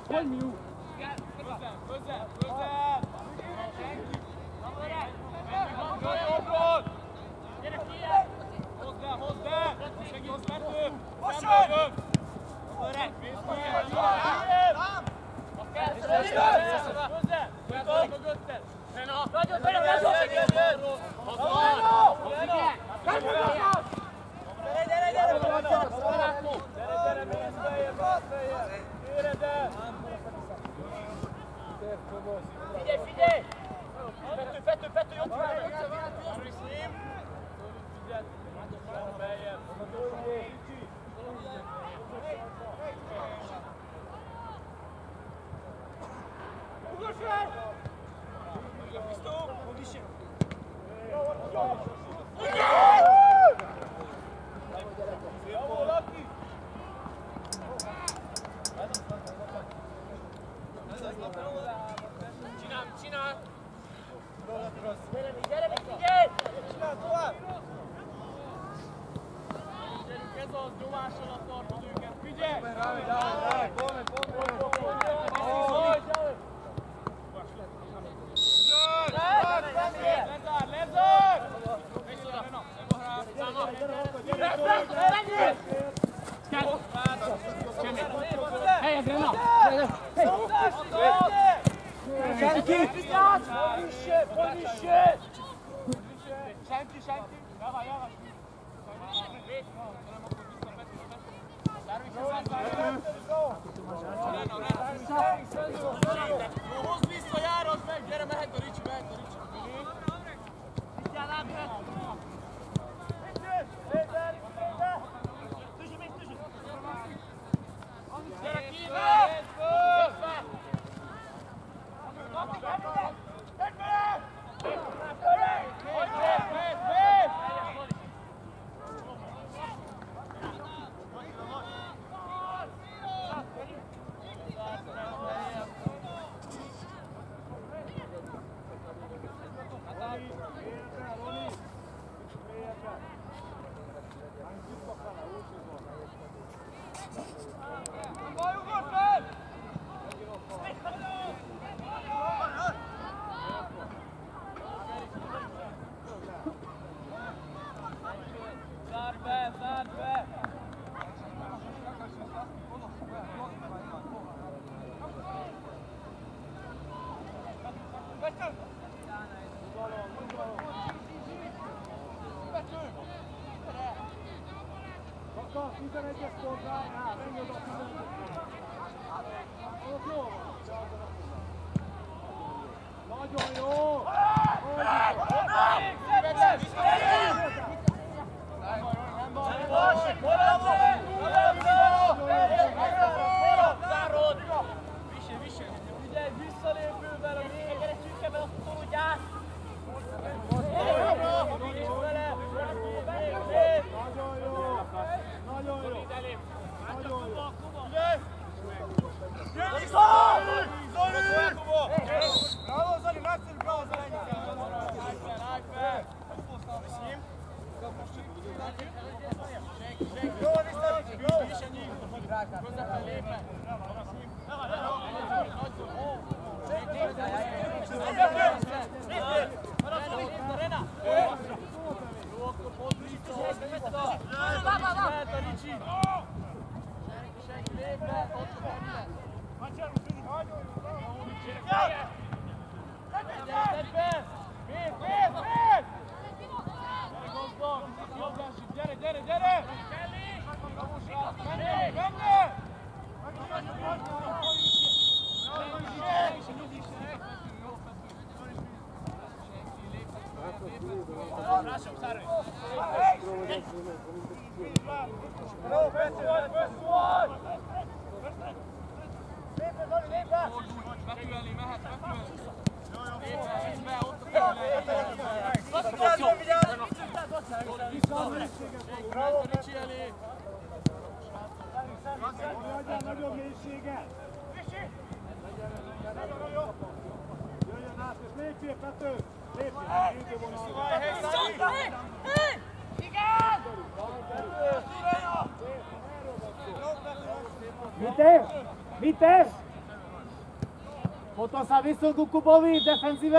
Mit ez? Potom sa vysun ku Kubovi v defenzíve.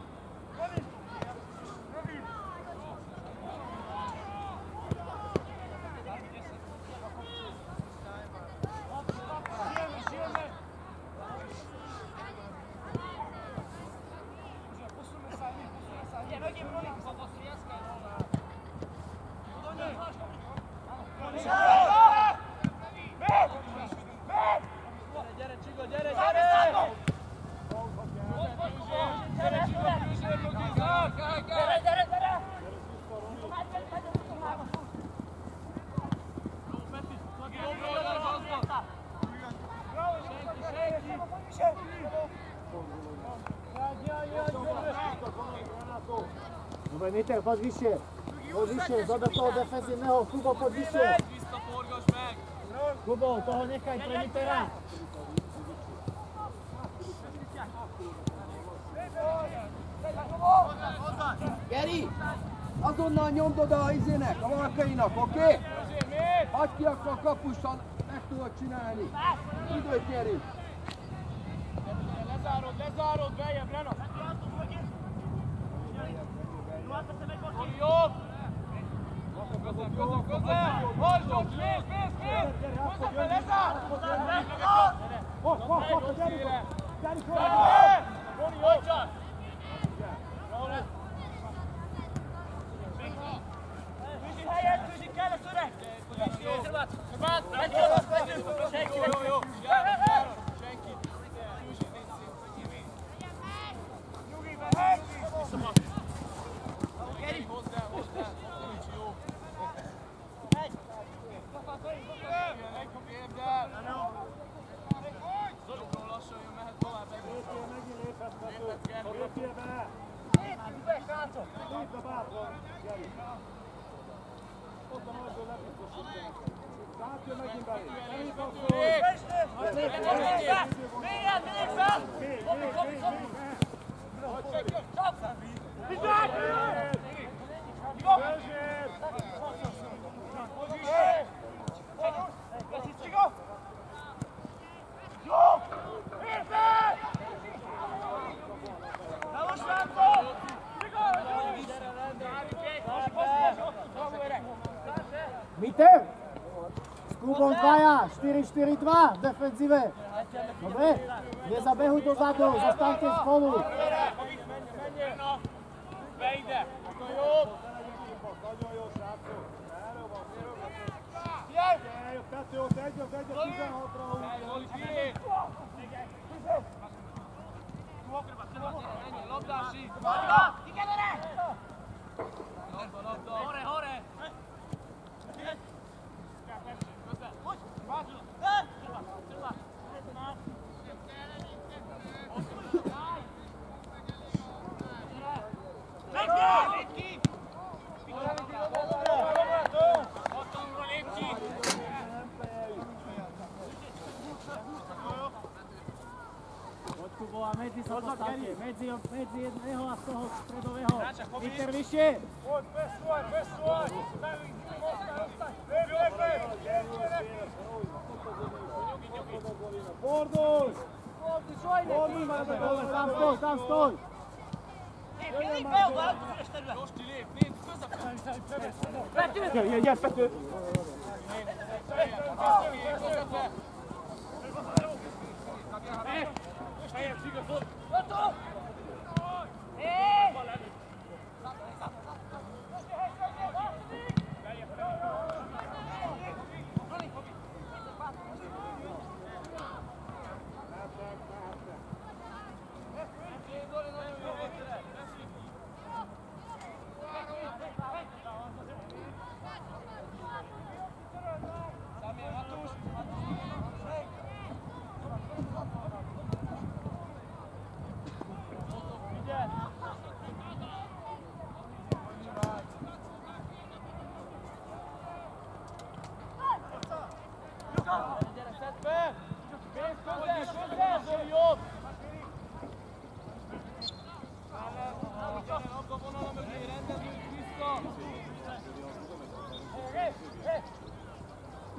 Dobre, Miter, poď vyššie. Poď vyššie, zober toho defenzívneho. Kubo, poď vyššie. Kubo, toho nechaj pre Mitera. Geri, azonnal nyomd oda a izének, a Valkainak, oké? Hagyd ki akkor a kapussal, meg tudod csinálni. Időt nyerünk. Lezárod, beljebb, Lena! Jobb! Közel! Hozzon, fész! Hozzá, lezár! Hopp, gyerünk! Roni, jó csak! Tűzi helyet, tűzi kell a szöreg! Jó! Senki! Nyugi, mehet! Geri! Hozzá! Nincs jó! Zolukról lassan jön, mehet tovább. Megint léphetsz, lépjél be! Lépj be bátran, Geri! Ott a nagyból lebiztosítja neked. Sátja megint belé! Elég passzol! Mélyen, fel! Csap! Vigyázz! Miter! S Kubom dvaja, 4-4-2 v defenzíve. Dobre? Nezabehuj dozadu, zostaňte spolu. Beide! Akkor jobb! Nagyon jó, srácok. Erről van. Figyelj! Jött 2-1, 16-ra. Zoli, figyelj! Ennyi, labdási! Igen, erre! Labda! Hore! Közel! Hogy? Bátran! Lépj ki! Hatalomra lépj ki! Poď Kubo a medzi sa postavte. Medzi jedného a z toho stredového. Miter vyššie. Poď, bez svoj! Fordulj! Fordulj már be dole, tam stoj! Lépj be oda, üres terület! Rosti, lépj, közepén! Pető! Gyere, Pető! Helyem, Sigaszol!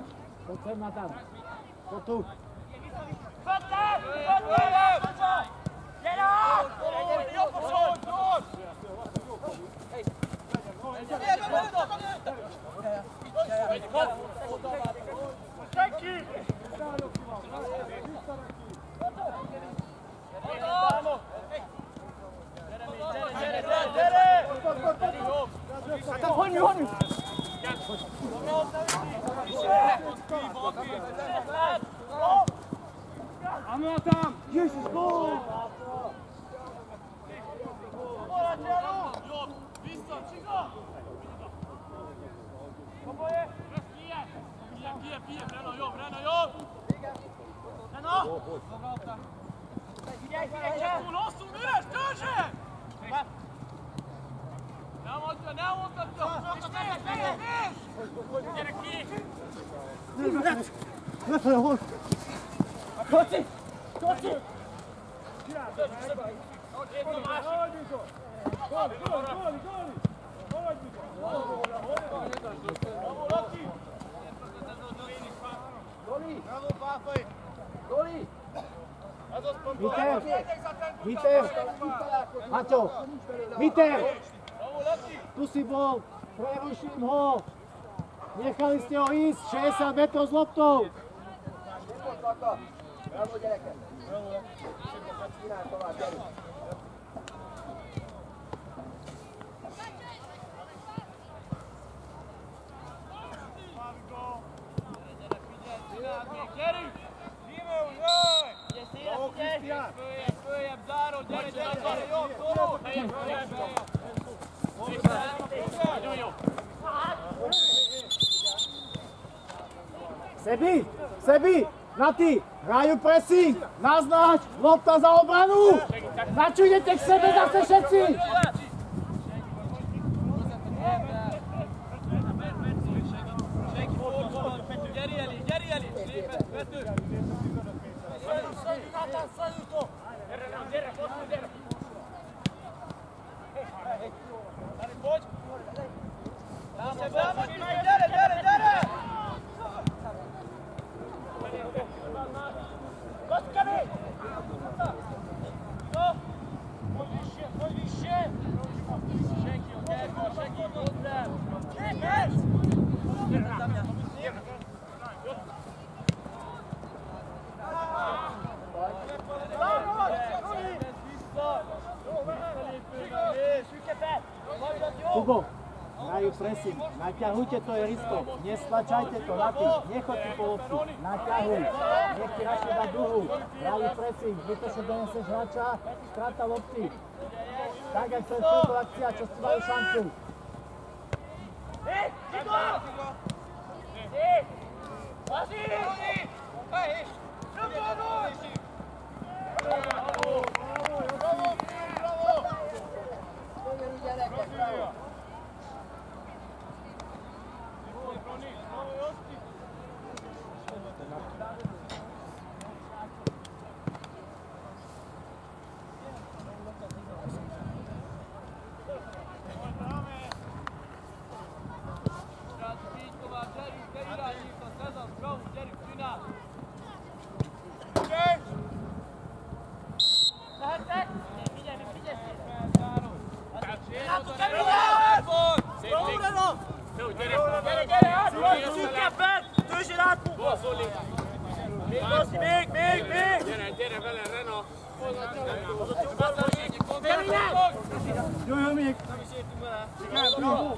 Poď sem, Natan. Poď tu. Fötter! Senki! Tam! Jesus, go! Vissza, csiga! Oboje! Kijebb, Rena jobb! Rena! Figyelj, túl hosszú, üres, törzse! Ne mondhatja! És nézd! Gyere ki! Lefelé, hol? Koci! Doli! Viter! Maťo! Viter! Tu si bol! Preruším ho! Nechali ste ho ísť 60 metrov s loptou! Bravo, gyerekek! Csinálj tovább, gyerünk! Gyerünk! Följebb, zárod, gyere, jobb, szóló! Nagyon jó! Sebi! Nati! Hrajú pressing! Naznač! Lopta za obranu! Načujete k sebe zase všetci! Gyeri elé! Vető! Gyere, hosszú, gyere! Dani, fogy! Támadj meg, gyere! Gossz kemény! Hogy vissél! Senki, a Gergő, segít hozzá! Kész! Gyere, Damián! Hugo, hrajú pressing, naťahujte to ihrisko, nestlačajte to na tým, nechoďte po loptu, naťahuj, nech ti radšej dá dlhú, hrajú pressing, zbytočne doneseš hráča, strata lopty, tak jak to je v akcia, čo si majú šancu. Gyerekek, bravo! Gyere vele, Rena! Jöjjön még! Nem is értünk vele! Bravo!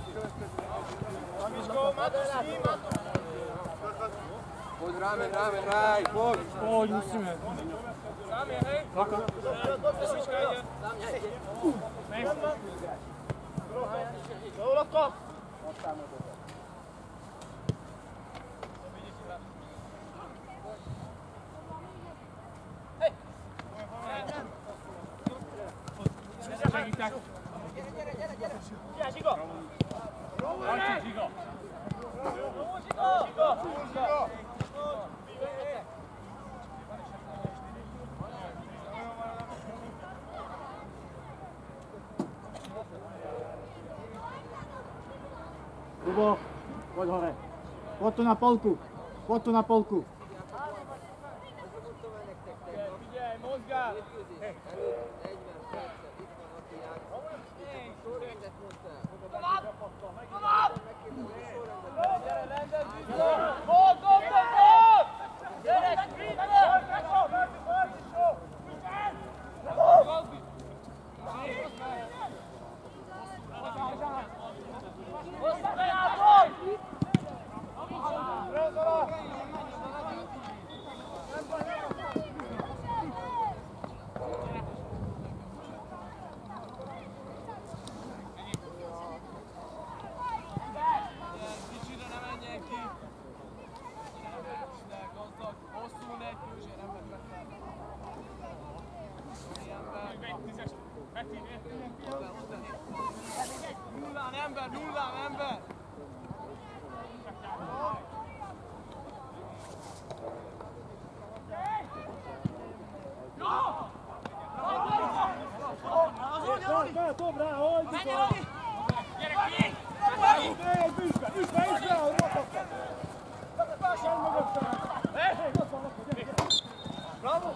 Fogd rámen, ráj! Fogd! Poď, musíme. Sámie, hej! Svička ide! Jó, Lapka! Segítek! Gyere, Zsiga! Hagyj, Zsiga! Zsiga! Hugo, poď hore. Poď tu na polku. Poď tu na polku. Figyelj, mozgál! Ember, nullám, ember! Dobra, oj, gyerek ki! Üsbe, ahogy mondhatom! Sem mögöttem! Bravo!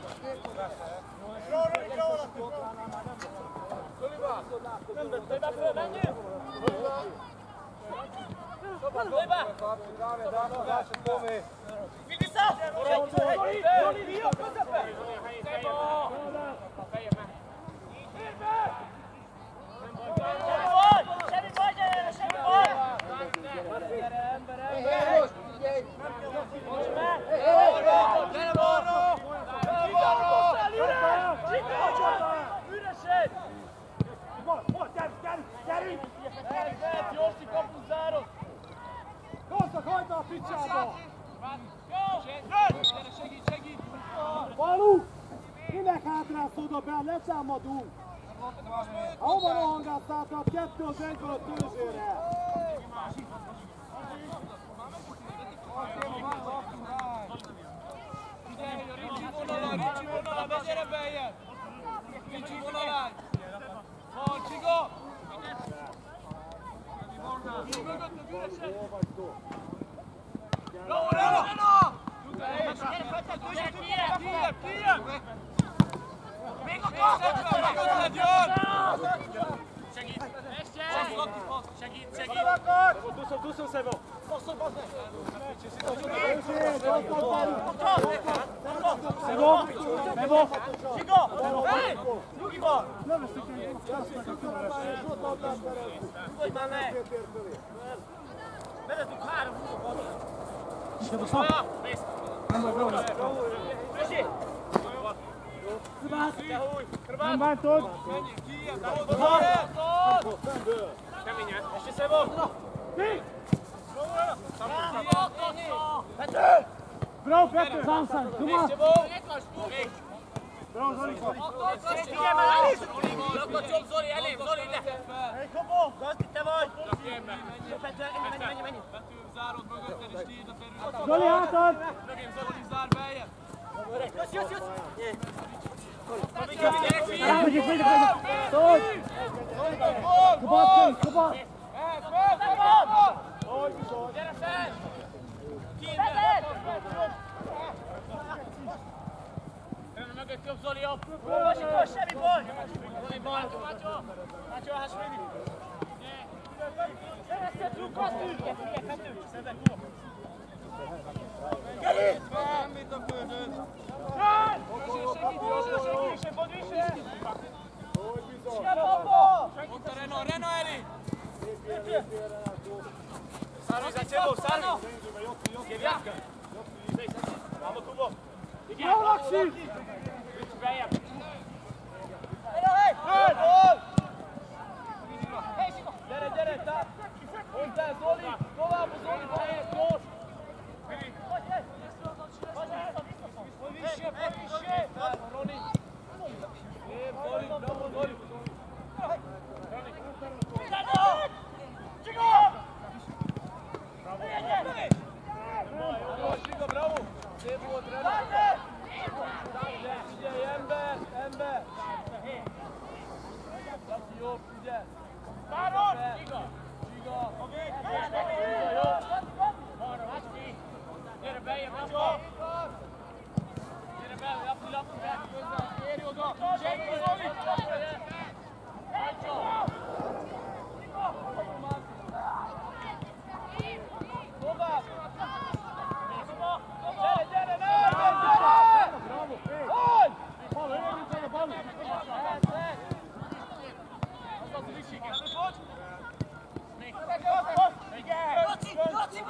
Valú! Minek hátrász oda be, leszámadunk! Hova rohangálsz át, 2 az 1 van a tőzsére! Ricsi vonalán, ne gyere beljebb! Ricsi vonalán! Van, Csiga! Mögötted üresen! Bravo, Rena! Kijebb! Még a kar! Mögötted jön! Segít! Segít! Duszol, Szebo! Mebo! Csiga! Hely! Nyugi van! Nyugodj már le! Vezetünk 3 Mész! Frissé! Nem bántod! Menjél kijebb! Keményen! Esti Szebo! Mi? Pető! Bravo, Pető! Samson, Tomas! Bravo, Zoli! Figyelj már, Alice! Lakott jobb, Zoli, elém, Zoli, ide! Hey, Kopó! Gazdi, te vagy! Pető, menj! Pető, zárod mögötted és kiírd a területet. Zoli, hátad! Mögém Zoli, zár beljebb! Jössz! Megyek! Szólj! Kubat! Gyere fel! Mögött jobb, Zoli, jobb! Vasikos, semmi baj! Zoli, bal! Mácsó, hasonlít! Szereztetünk, azt ülke! Figyelj, Pető! Geri! Nem vitt a földön! Ott a Rena elé! Szárvízát, Csebó, szárvíz! Kérját! Bravo, Kubo! Jó, Laksi! Beljebb! Gyere, táp! Hozzá, Zoli! Tovább a Zoli, helyett, gyors! Vissé! Roni! Szép, Zoli, bravo, Zoli! Csiga, bravo! Szép volt, Rena! Figyelj, ember! Laci, jó, figyelj! Csiga! Jó! Gyere beljebb, Laci! Gyere be, Laci, érj oda! Segíts, Zoli! Tovább! Gyere! Hogy! Laci!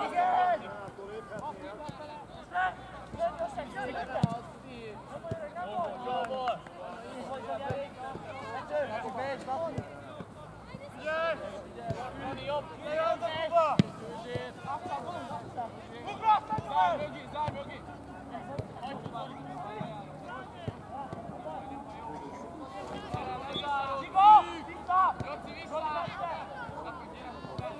Zárj mögé! Laci, vissza!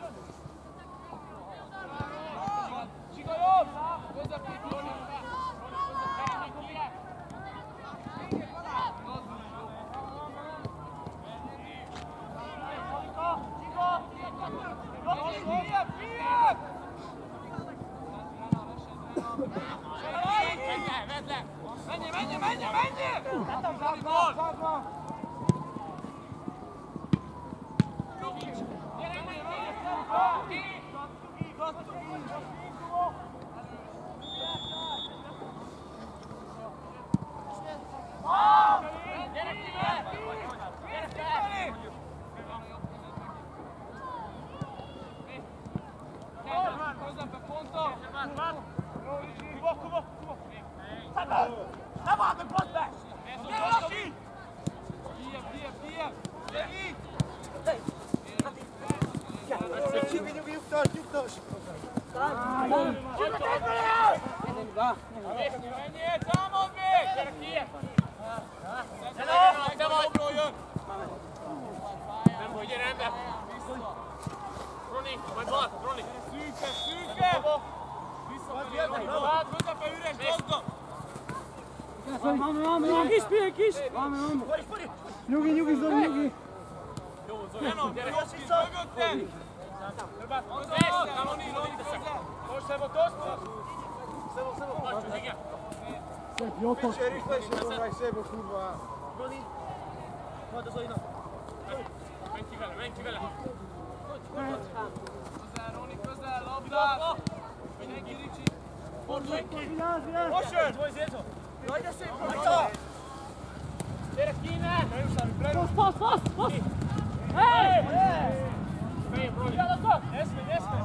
Nyugi, Zoli, nyugi! Jó, Menj ki vele! Közel, labdát! Mindenki Ricsi! Fordulj ki! Motion! Jaj, de szép rajta! Gyere ki innen! Passz! Hey! Fején, Brody! Eszme!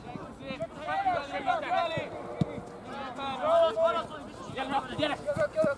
Gyere!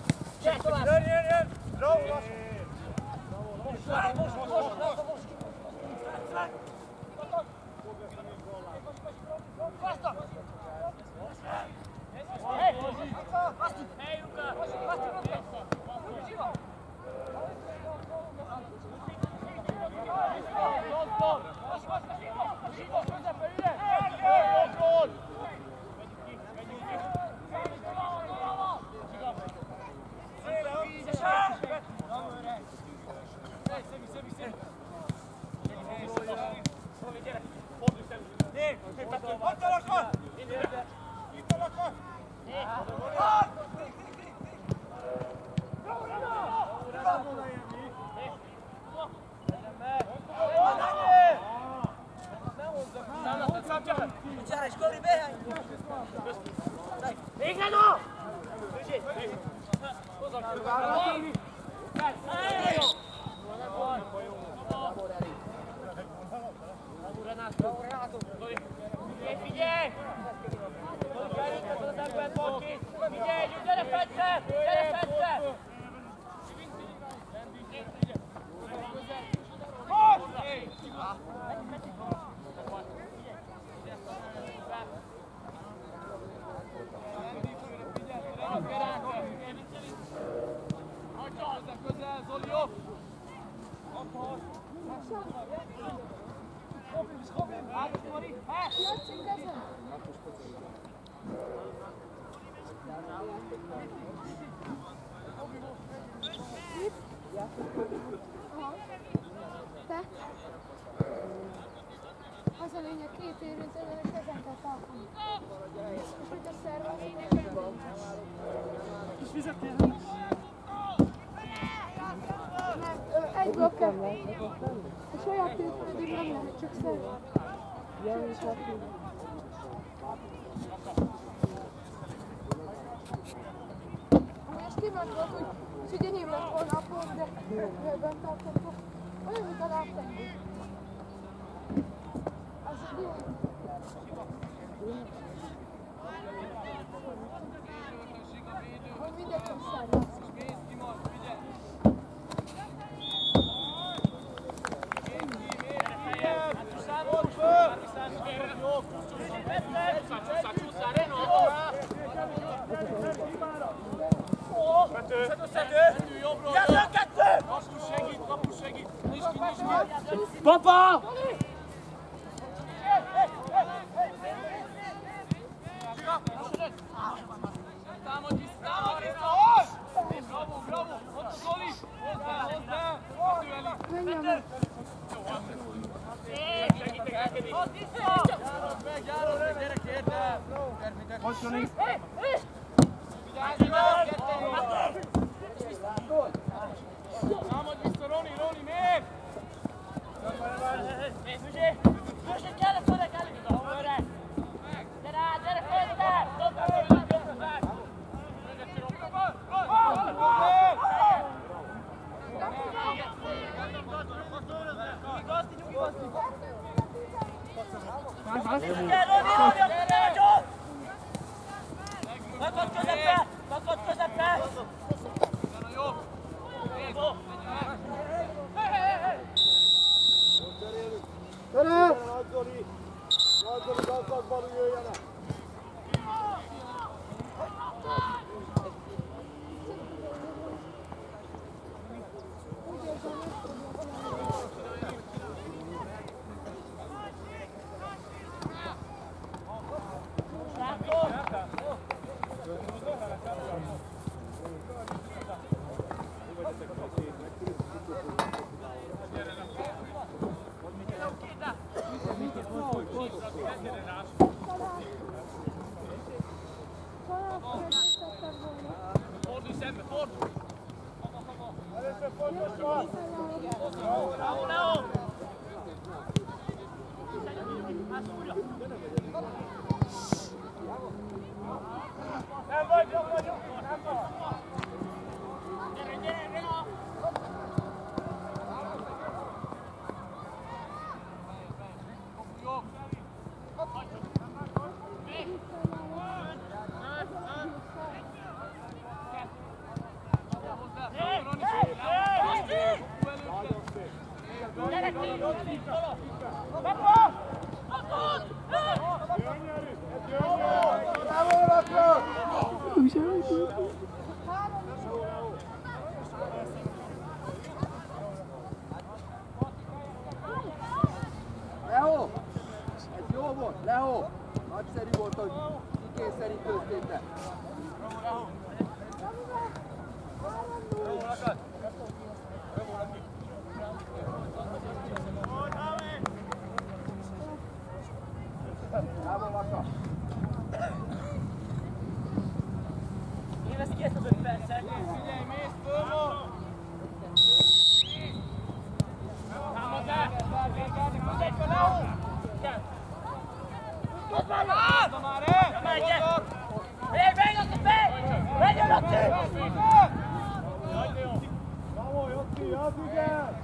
Te? Az a lényeg, két érint ezen a kezen kell tartani. És hogy a szervelének nincs. Kis vizet kér? Egy blokker. A saját tőföldig nem lehet, csak szerve. És kiment volt, hogy enyém lett volna a pont, de bent tartottuk. Olyan, mint a lábtengő. Az jó. Hogy mindegy, hogy szervez. Papa! Menjem. Támadj vissza, Roni, miért? Nagyzoli, gazdagban jöjjenek! Leo! Ez jó volt, Leo! Nagyszerű volt, hogy kikényszerítőztétek. Bravo, Laka! Én veszik ezt az 5 percet. Figyelj, mész föl ma! Támad le! Figyelj föl, Leo! Tudd már! Tudd már, Megyek! Menj, Laci, menj! Menj, Laci! Bravo, Jocsi, az igen!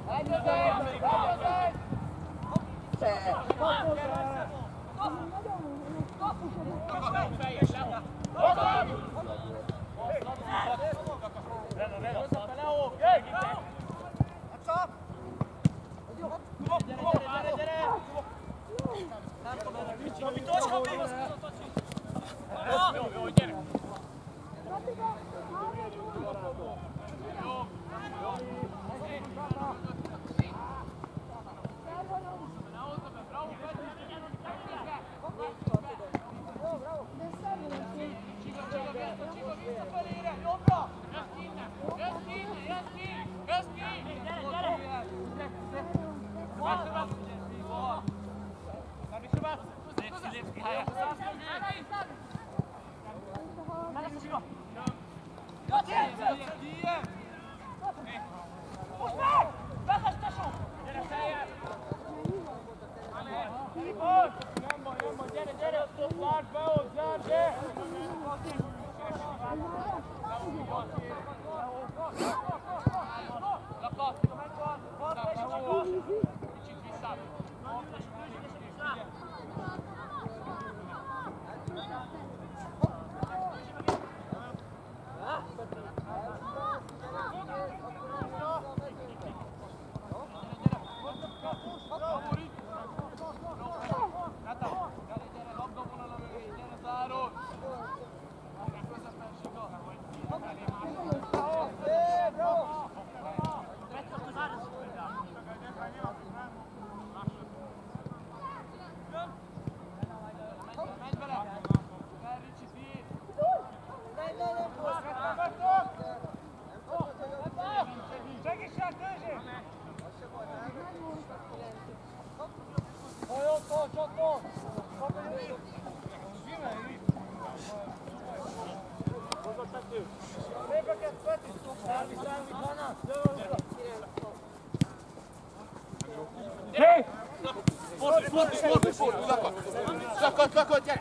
Lakad, gyere!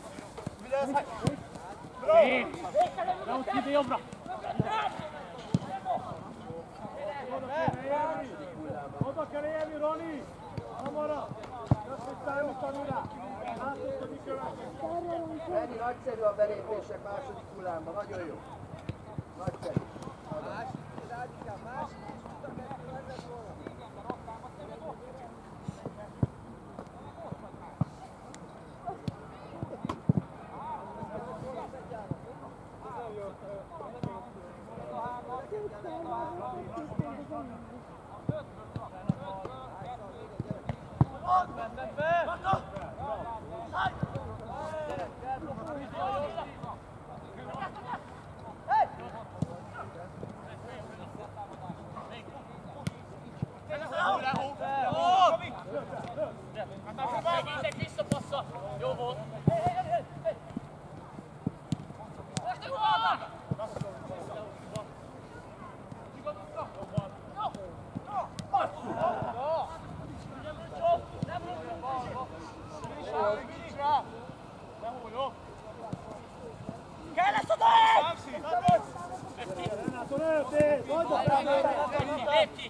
Leut ide jobbra! Oda kell élni, Roni! Hamarabb! Just, hogy számítani rá! Látod, hogy mi következik! Reni, nagyszerű a belépések második hullámban, nagyon jó. Nagyszerű. Segítek vissza, passza! Jó volt! Kell lesz oda! Renato, lőttél! Lép ki!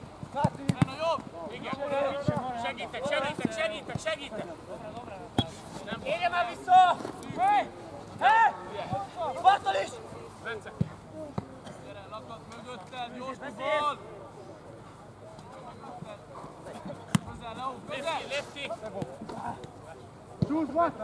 Segítek! Érje már vissza! Hé! Bartol is! Bence! Gyere, lakad mögötted, gyors futball! Csúsz, vagy?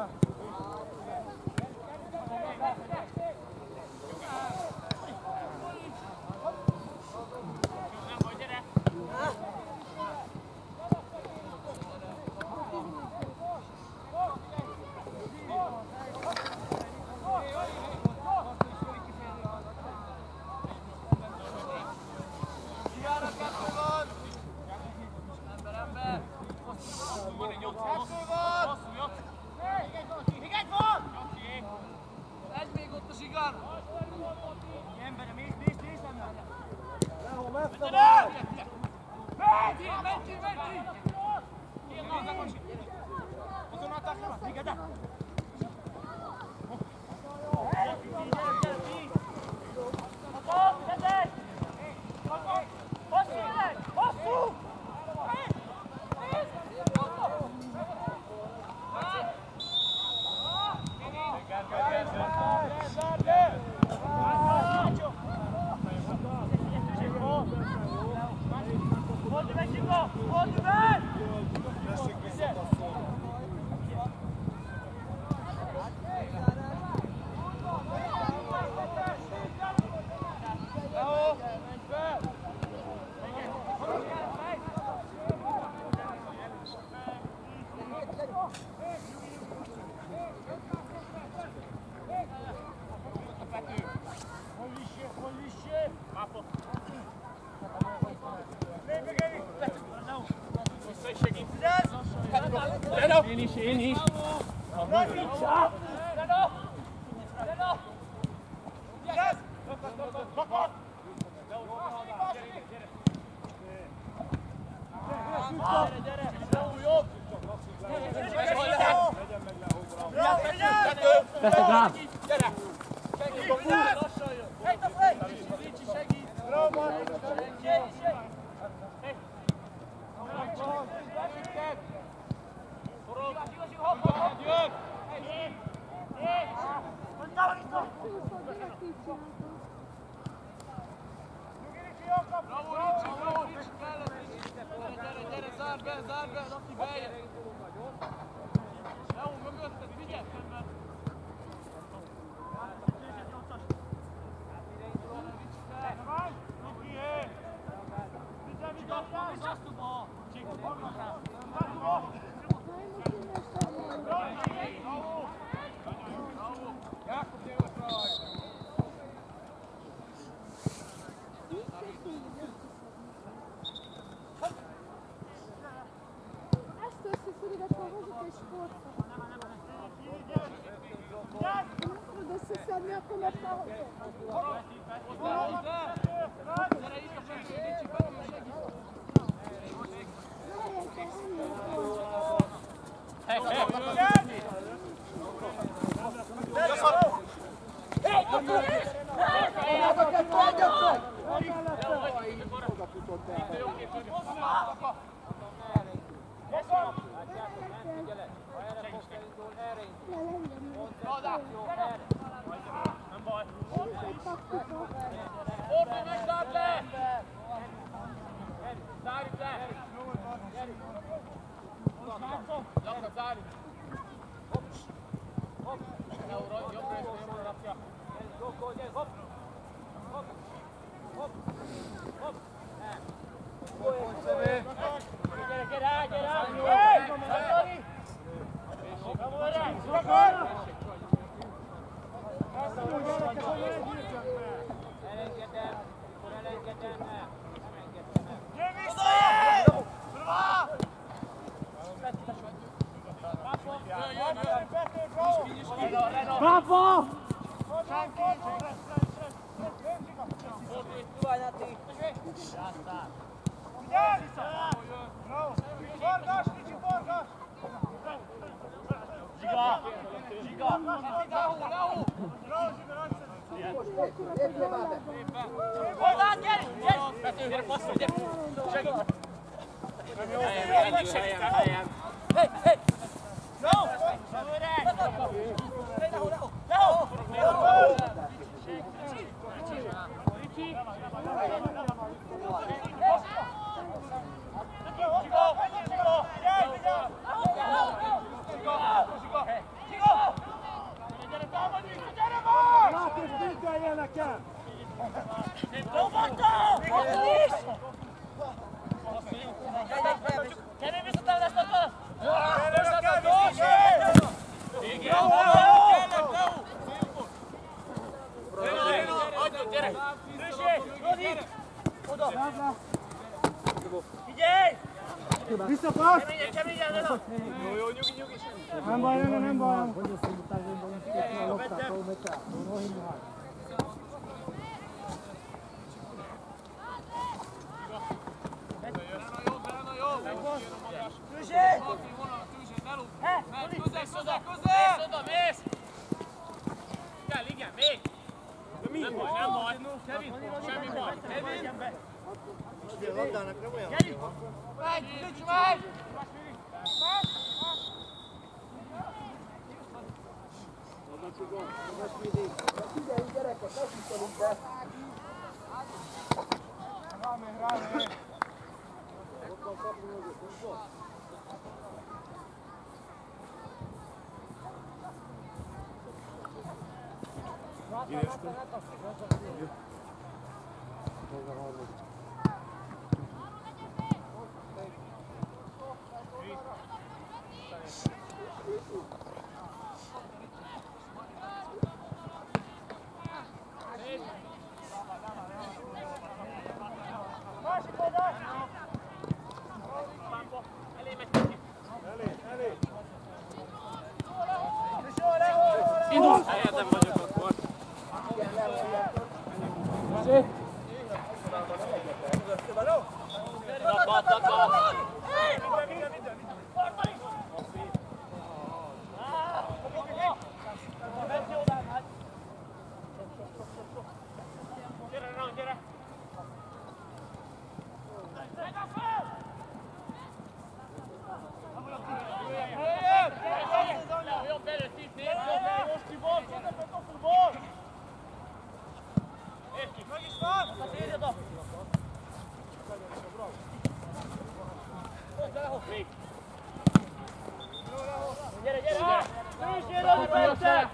Én is. Persze, Grám! Bravo! Rodi! Oda! Figyelj! Visszapassz! Keményen, Lena! Jó, nyugi. Nem baj, nem baj. Poďme si tak, že budem spiesť lopta, pol metra. Do nohy noha. Mész! Kell, igen, még! Nem baj. Kevin, semmi baj. Kevin! Kevin! Megy! Figyelj, gyerekek, ne figyelünk be! Ráme. Helyetben vagyok akkor. Gyere! Jobb előtt itt nézd! Most ki volt! Közepet a futball! Érd ki! Meg is van! Hát érj oda! Még! Gyere! Fősd oda percet!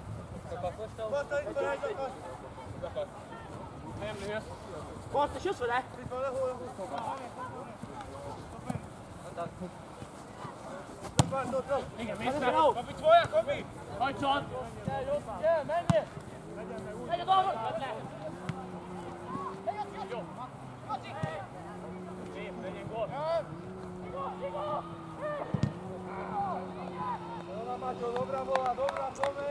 Nem nő! Bart, és jössz vele? Itt van lehol! Igen, mész fel! Kapi, tvoja, Kapi! Hajtson! Gyere, menjél! Megy a dolgot! Jó! Szép, legyen gól! Dobra, Macio, dobra woła, dobra, pomysł!